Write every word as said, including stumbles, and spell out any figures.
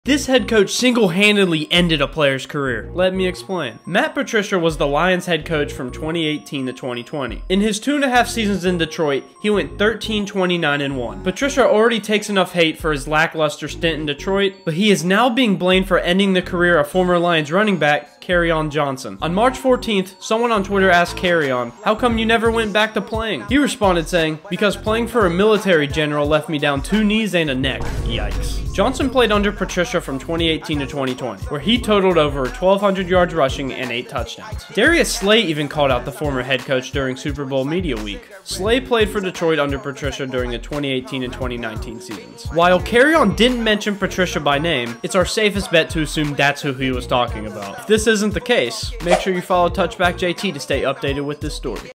This head coach single-handedly ended a player's career. Let me explain. Matt Patricia was the Lions head coach from twenty eighteen to twenty twenty. In his two and a half seasons in Detroit, he went thirteen, twenty-nine, and one. Patricia already takes enough hate for his lackluster stint in Detroit, but he is now being blamed for ending the career of former Lions running back Kerryon Johnson. On March fourteenth, someone on Twitter asked Kerryon, "How come you never went back to playing?" He responded saying, "Because playing for a military general left me down two knees and a neck." Yikes. Johnson played under Patricia from twenty eighteen to twenty twenty, where he totaled over twelve hundred yards rushing and eight touchdowns. Darius Slay even called out the former head coach during Super Bowl Media Week. Slay played for Detroit under Patricia during the twenty eighteen and twenty nineteen seasons. While Kerryon didn't mention Patricia by name, it's our safest bet to assume that's who he was talking about. If this isn't the case, make sure you follow Touchback J T to stay updated with this story.